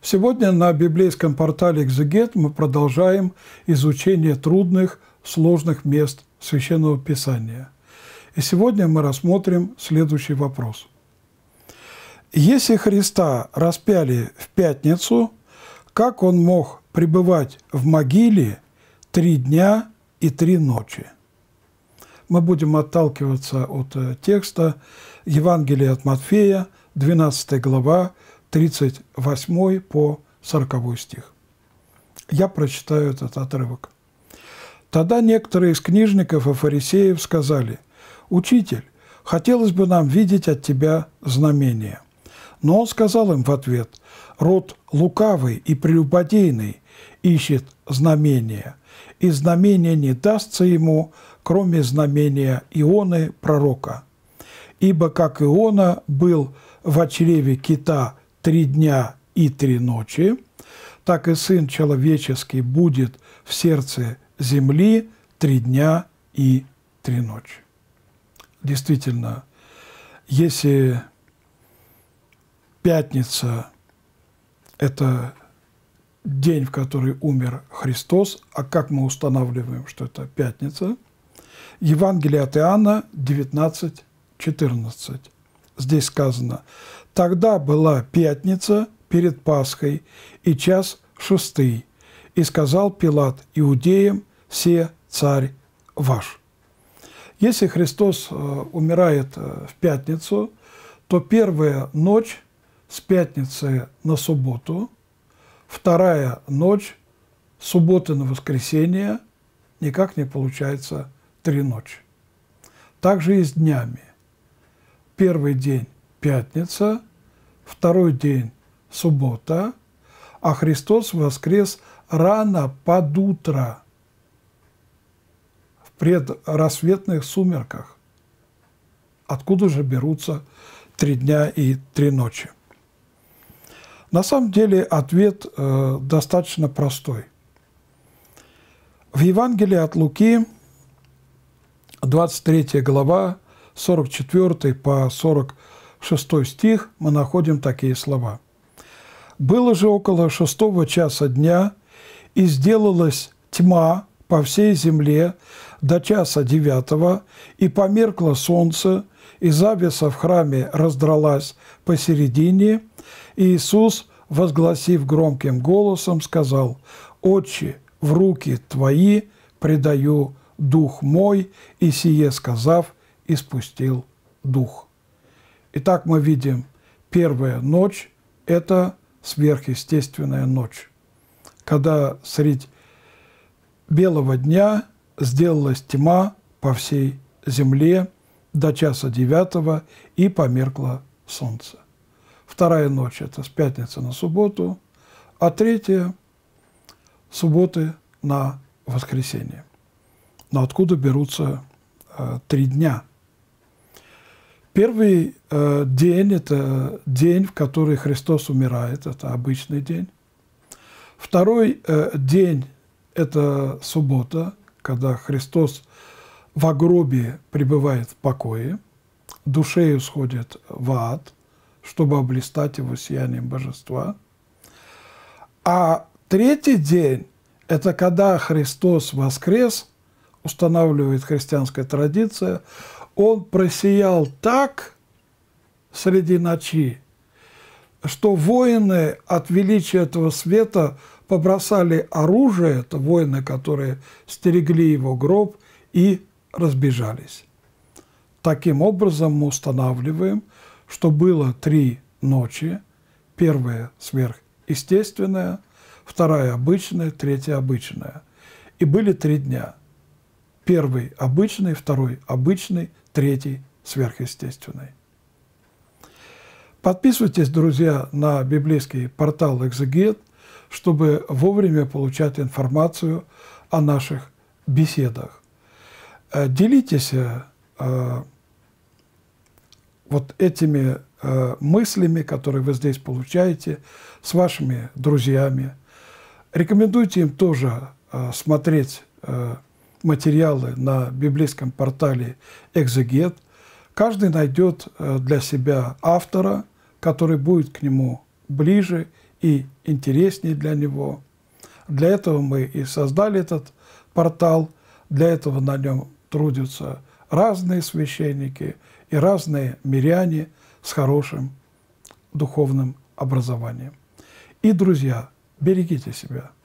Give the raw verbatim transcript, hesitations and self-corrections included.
Сегодня на библейском портале «Экзегет» мы продолжаем изучение трудных, сложных мест Священного Писания. И сегодня мы рассмотрим следующий вопрос. Если Христа распяли в пятницу, как Он мог пребывать в могиле три дня и три ночи? Мы будем отталкиваться от текста Евангелия от Матфея, двенадцатая глава, тридцать восьмой по сороковой стих. Я прочитаю этот отрывок. «Тогда некоторые из книжников и фарисеев сказали: „Учитель, хотелось бы нам видеть от тебя знамение“. Но он сказал им в ответ: „Род лукавый и прелюбодейный ищет знамения, и знамение не дастся ему, кроме знамения Ионы пророка. Ибо как Иона был в чреве кита три дня и три ночи, так и Сын Человеческий будет в сердце земли три дня и три ночи». Действительно, если пятница – это день, в который умер Христос, а как мы устанавливаем, что это пятница? Евангелие от Иоанна девятнадцать четырнадцать. Здесь сказано: «Тогда была пятница перед Пасхой, и час шестый, и сказал Пилат иудеям: „Се царь ваш“». Если Христос умирает в пятницу, то первая ночь с пятницы на субботу, вторая ночь с субботы на воскресенье никак не получается три ночи. Также и с днями. Первый день – пятница, второй день – суббота, а Христос воскрес рано под утро, в предрассветных сумерках. Откуда же берутся три дня и три ночи? На самом деле ответ э, достаточно простой. В Евангелии от Луки, двадцать третья глава, сорок четвёртый по сорок шестой стих, мы находим такие слова. «Было же около шестого часа дня, и сделалась тьма по всей земле до часа девятого, и померкло солнце, и завеса в храме раздралась посередине, и Иисус, возгласив громким голосом, сказал: „Отче, в руки Твои предаю дух мой“, и сие сказав, испустил дух». Итак, мы видим, первая ночь – это сверхъестественная ночь, когда средь белого дня сделалась тьма по всей земле до часа девятого, и померкло солнце. Вторая ночь – это с пятницы на субботу, а третья – субботы на воскресенье. Но откуда берутся э, три дня? Первый э, день – это день, в который Христос умирает, это обычный день. Второй э, день – это суббота, когда Христос в гробе пребывает в покое, душею сходит в ад, чтобы облистать его сиянием божества. А третий день – это когда Христос воскрес, устанавливает христианская традиция, Он просиял так среди ночи, что воины от величия этого света побросали оружие, это воины, которые стерегли его гроб, и разбежались. Таким образом мы устанавливаем, что было три ночи. Первая сверхъестественная, вторая обычная, третья обычная. И были три дня. Первый обычный, второй обычный, третий сверхъестественный. Подписывайтесь, друзья, на библейский портал «Экзегет», чтобы вовремя получать информацию о наших беседах. Делитесь э, вот этими э, мыслями, которые вы здесь получаете, с вашими друзьями. Рекомендуйте им тоже э, смотреть э, материалы на библейском портале «Экзегет». Каждый найдет э, для себя автора, который будет к нему ближе и интереснее для него. Для этого мы и создали этот портал, для этого на нем трудятся разные священники и разные миряне с хорошим духовным образованием. И, друзья, берегите себя.